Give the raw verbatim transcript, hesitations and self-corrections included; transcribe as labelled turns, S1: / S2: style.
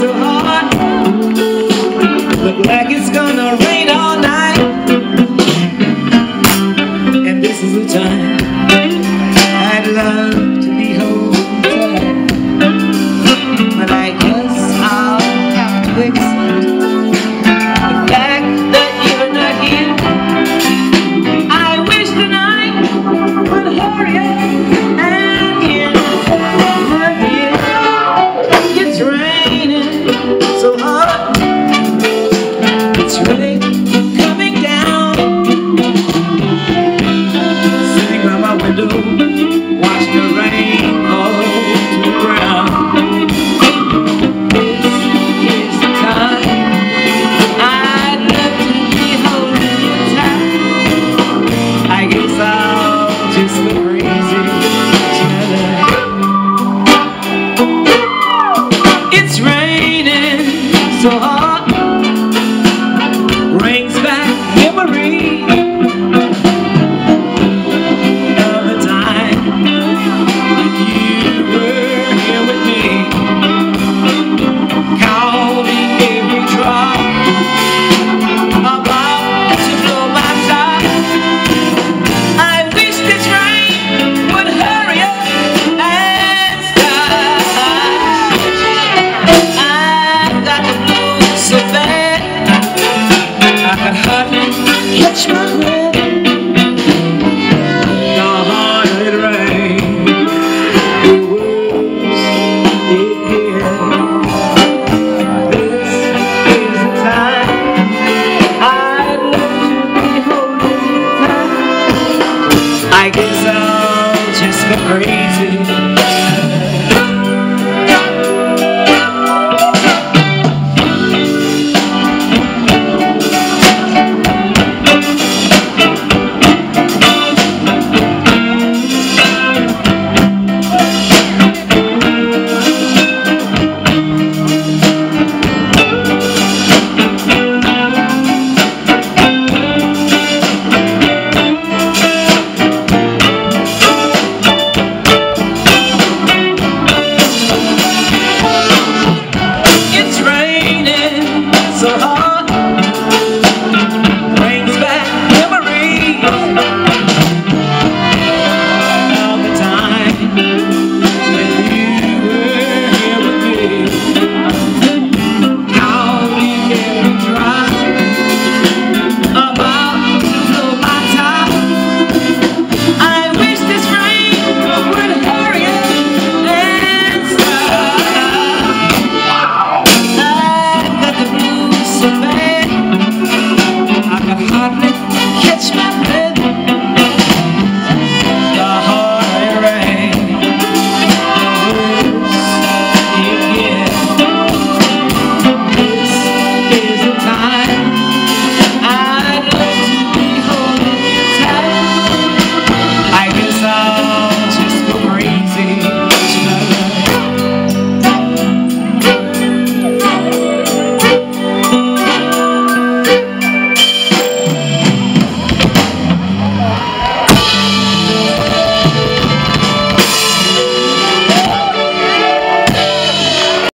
S1: so hard. Look like it's gonna rain all night. And this is the time I'd love to be home tight. But I guess I'll have to accept the fact that you're not here. I wish the night would hurry and end. My dear, it's raining so hard. It's rain coming down. Sitting by my window, watching the rain fall to the ground. This is the time I'd love to be holding you tight. I guess I'll just go crazy tonight. It's raining so hard, brings back memories of the time when you were here with me, counting every drop about to blow my top. I wish this rain would hurry up and stop.